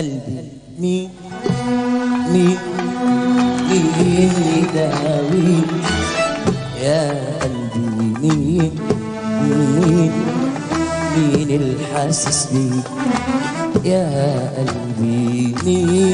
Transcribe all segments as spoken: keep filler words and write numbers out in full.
قلبي مين مين مين يداوي يا قلبي مين مين مين الحاسس بيك يا قلبي مين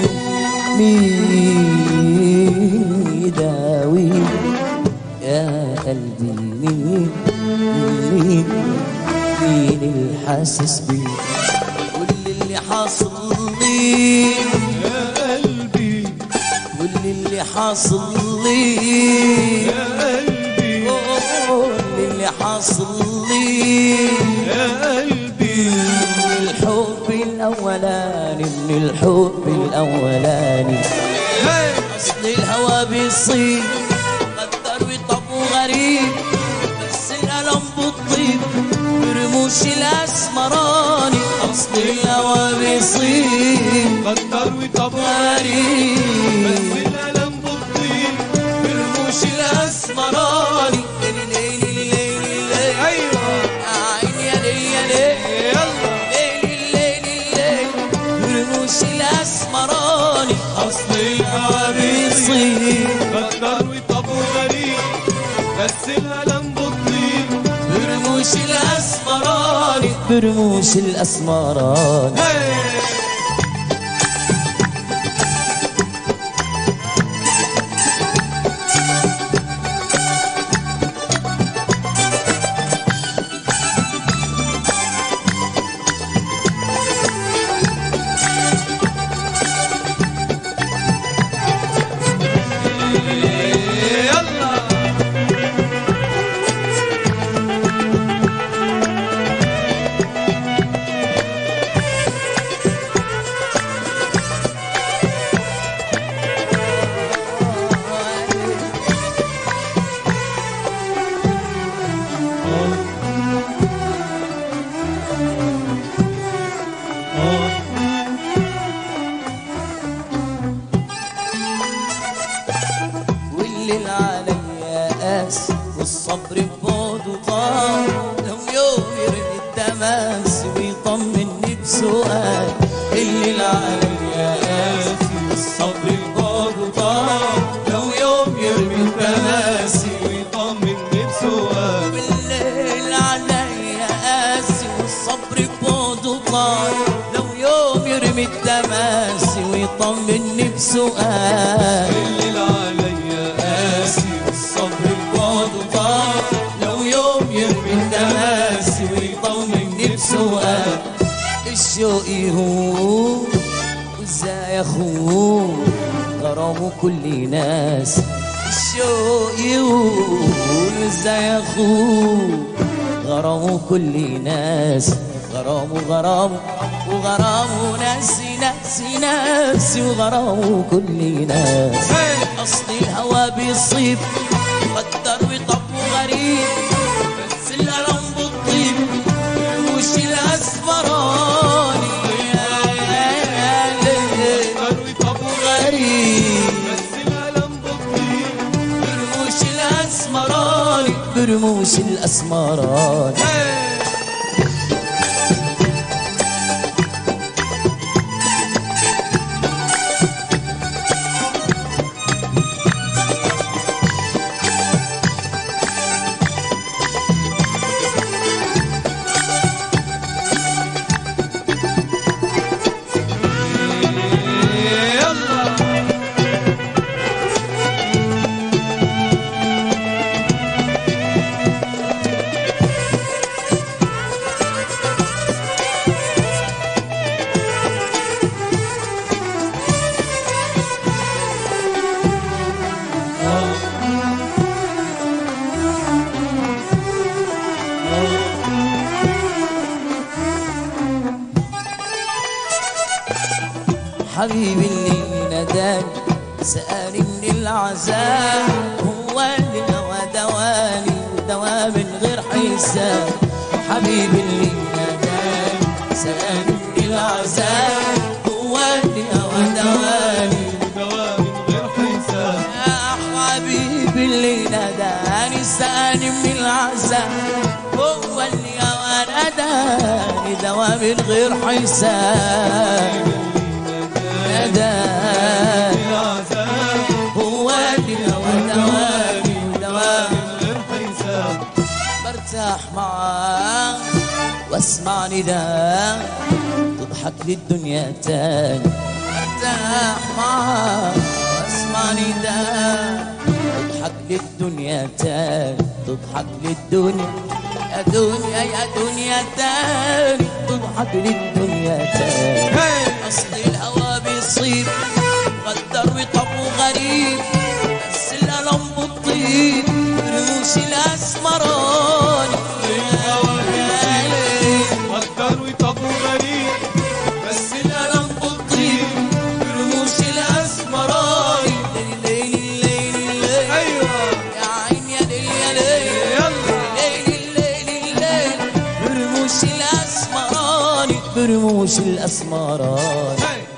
مين يداوي يا قلبي مين مين مين الحاسس بيك واللي اللي حاصل لي يا قلبي واللي اللي حاصل لي يا قلبي واللي اللي حاصل لي يا قلبي من الحب الأولاني من الحب الأولاني أصل الهوى بيصيب قدر وطب وغريب بس الألم بالطيب برموش الأسمراني أصل الهوى بيصيب قدر وطب غريب بس الألم بالطيب برموش الأسمراني أيوة عيني يا ليل يا ليل يلا برموش الأسمراني أصل الهوى بيصيب قدر وطب وغريب بس الألم بالطيب برموش الأسمراني برموش الأسمراني والليل عليا قاس والصبر ببعده طال لو يوم يرمي التماس ويطمني بسؤال الليل عليا قاس والصبر ببعده طال لو يوم يرمي التماس ويطمني بسؤال بالليل عليا قاسي والصبر ببعده طال لو يوم يرمي التماس ويطمني بسؤال الليل عليا قاسي الصبر ببعده طال لو يوم يرمي التماس ويطمني بسؤال الشوق يهون وازاي اخون غرامه كل ناس الشوق يهون وازاي اخون غرامه كل ناس غرامه غرامه وغرامه ناسي ناسي ناسي وغرامه كل ناس أصل الهوى بيصيب قدر وطب وغريب بس الألم بالطيب وش الأسمراني قدر وطب غريب بس الألم بالطيب برموش الأسمراني برموش الأسمراني حبيبي اللي ناداني سألني من العذاب هو اللي نوى دواني ودوا من غير حساب حبيبي اللي ناداني سألني من العذاب هو اللي نوى دواني ودوا من غير حساب يا حبيبي اللي ناداني سألني من العذاب هو اللي نوى دوا من غير حساب نداني هو اللي دواني ودواني غير حساب. برتاح معاك واسمع نداء تضحك للدنيا تاني. برتاح معاك واسمع نداء تضحك للدنيا تاني. تضحك للدنيا يا دنيا يا دنيا تاني. تضحك للدنيا تاني. اصل الهوى بيصيب غدر وطبو غريب بس الألم بتطيب رموش الأسمراني. غدر وطبو غريب بس الألم بتطيب رموش الأسمراني. ليل الليل الليل ايوه يا عين يا ليل يا ليل يلا ليل الليل الليل برموش الأسمراني. برموش الأسمراني.